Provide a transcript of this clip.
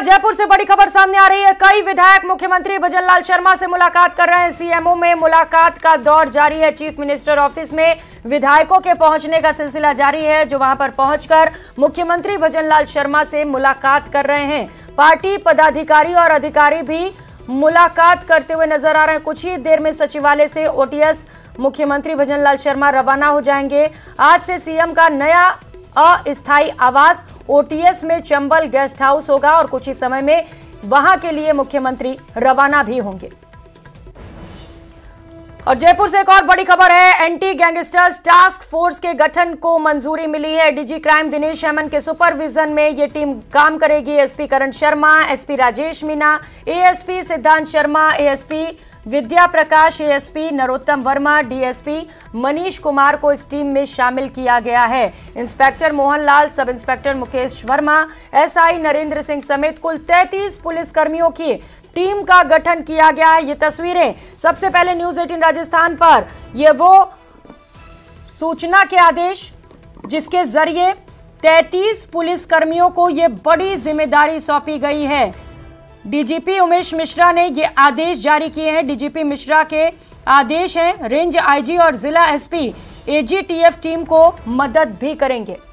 जयपुर से बड़ी खबर सामने आ रही है। कई विधायक मुख्यमंत्री भजनलाल शर्मा से मुलाकात कर रहे हैं। सीएमओ में मुलाकात का दौर जारी है। चीफ मिनिस्टर ऑफिस में विधायकों के पहुंचने का सिलसिला जारी है, जो वहां पर पहुंचकर मुख्यमंत्री भजनलाल शर्मा से मुलाकात कर रहे हैं। पार्टी पदाधिकारी और अधिकारी भी मुलाकात करते हुए नजर आ रहे हैं। कुछ ही देर में सचिवालय से ओटीएस मुख्यमंत्री भजनलाल शर्मा रवाना हो जाएंगे। आज से सीएम का नया अस्थायी आवास ओटीएस में चंबल गेस्ट हाउस होगा और कुछ ही समय में वहां के लिए मुख्यमंत्री रवाना भी होंगे। और जयपुर से एक और बड़ी खबर है। एंटी गैंगस्टर्स टास्क फोर्स के गठन को मंजूरी मिली है। डीजी क्राइम दिनेश हेमन के सुपरविजन में ये टीम काम करेगी। SP Karan Sharma, SP Rajesh Meena, ASP Siddhant Sharma, ASP Vidya Prakash, ASP Narottam Verma, DSP Manish Kumar को इस टीम में शामिल किया गया है। Inspector Mohanlal, sub inspector Mukesh Verma, SI Narendra Singh समेत कुल 33 पुलिसकर्मियों की टीम का गठन किया गया है। ये तस्वीरें सबसे पहले न्यूज 18 राजस्थान पर, ये वो सूचना के आदेश जिसके जरिए 33 पुलिसकर्मियों को ये बड़ी जिम्मेदारी सौंपी गई है। डीजीपी उमेश मिश्रा ने ये आदेश जारी किए हैं। डीजीपी मिश्रा के आदेश हैं। रेंज आईजी और जिला एसपी एजीटीएफ टीम को मदद भी करेंगे।